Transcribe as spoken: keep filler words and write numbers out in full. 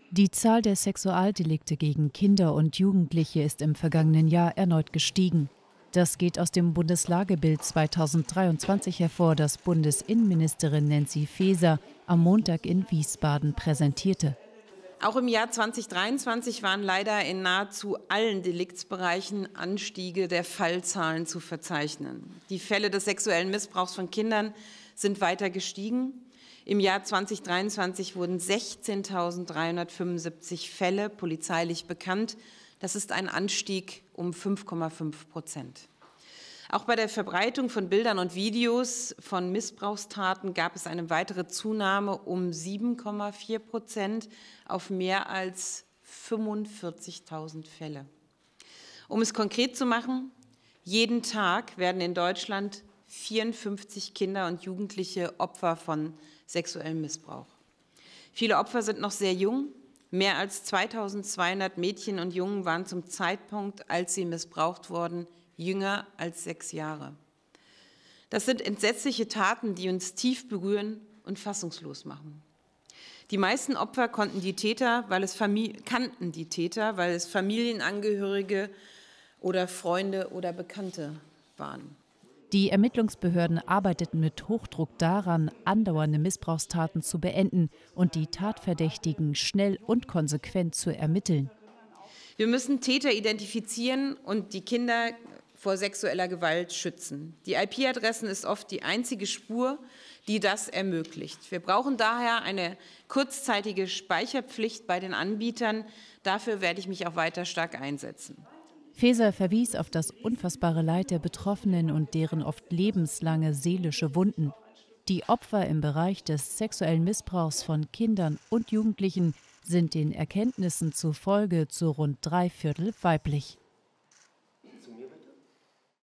Die Zahl der Sexualdelikte gegen Kinder und Jugendliche ist im vergangenen Jahr erneut gestiegen. Das geht aus dem Bundeslagebild zweitausenddreiundzwanzig hervor, das Bundesinnenministerin Nancy Faeser am Montag in Wiesbaden präsentierte. Auch im Jahr zweitausenddreiundzwanzig waren leider in nahezu allen Deliktsbereichen Anstiege der Fallzahlen zu verzeichnen. Die Fälle des sexuellen Missbrauchs von Kindern sind weiter gestiegen. Im Jahr zweitausenddreiundzwanzig wurden sechzehntausenddreihundertfünfundsiebzig Fälle polizeilich bekannt. Das ist ein Anstieg um fünf Komma fünf Prozent. Auch bei der Verbreitung von Bildern und Videos von Missbrauchstaten gab es eine weitere Zunahme um sieben Komma vier Prozent auf mehr als fünfundvierzigtausend Fälle. Um es konkret zu machen, jeden Tag werden in Deutschland vierundfünfzig Kinder und Jugendliche Opfer von sexuellem Missbrauch. Viele Opfer sind noch sehr jung. Mehr als zweitausendzweihundert Mädchen und Jungen waren zum Zeitpunkt, als sie missbraucht wurden, jünger als sechs Jahre. Das sind entsetzliche Taten, die uns tief berühren und fassungslos machen. Die meisten Opfer konnten die Täter, weil es kannten die Täter, weil es Familienangehörige oder Freunde oder Bekannte waren. Die Ermittlungsbehörden arbeiteten mit Hochdruck daran, andauernde Missbrauchstaten zu beenden und die Tatverdächtigen schnell und konsequent zu ermitteln. Wir müssen Täter identifizieren und die Kinder vor sexueller Gewalt schützen. Die I P-Adressen ist oft die einzige Spur, die das ermöglicht. Wir brauchen daher eine kurzzeitige Speicherpflicht bei den Anbietern. Dafür werde ich mich auch weiter stark einsetzen. Faeser verwies auf das unfassbare Leid der Betroffenen und deren oft lebenslange seelische Wunden. Die Opfer im Bereich des sexuellen Missbrauchs von Kindern und Jugendlichen sind den Erkenntnissen zufolge zu rund drei Viertel weiblich.